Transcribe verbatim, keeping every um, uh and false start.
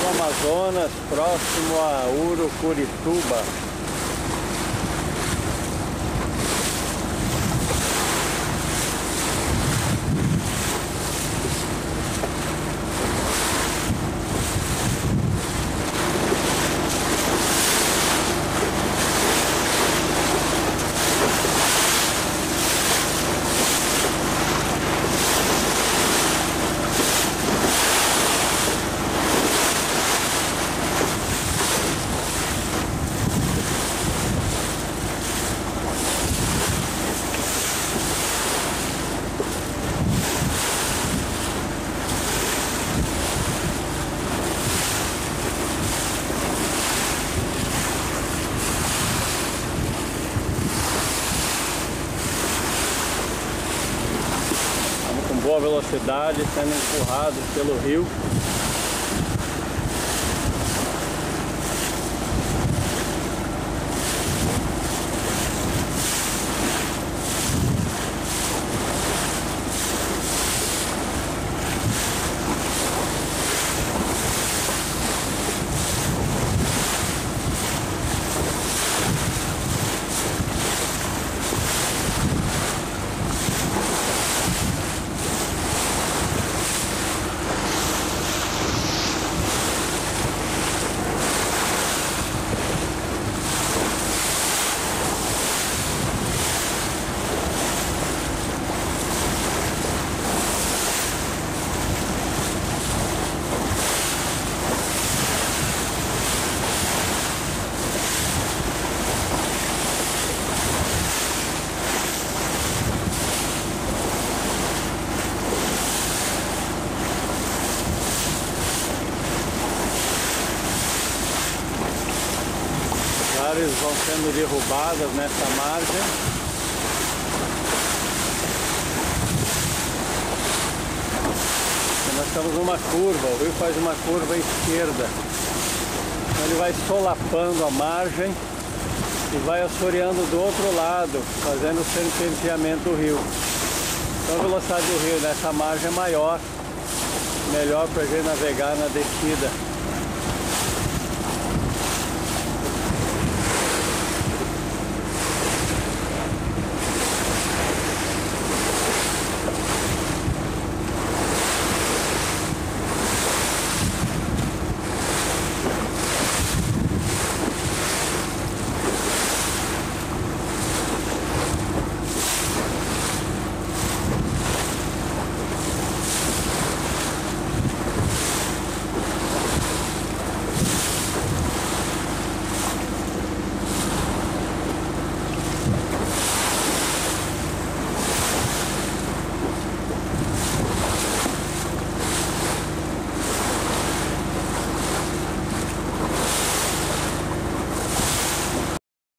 Amazonas, próximo a Urucurituba. Boa velocidade, sendo empurrado pelo rio. Árvores vão sendo derrubadas nessa margem. E nós estamos numa curva, o rio faz uma curva à esquerda. Então ele vai solapando a margem e vai assoreando do outro lado, fazendo o serpenteamento do rio. Então a velocidade do rio nessa margem é maior, melhor para a gente navegar na descida.